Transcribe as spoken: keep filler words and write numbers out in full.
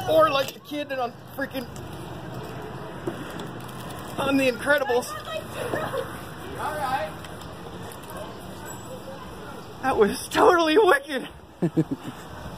Or like the kid on freaking on The Incredibles. Alright. That was totally wicked.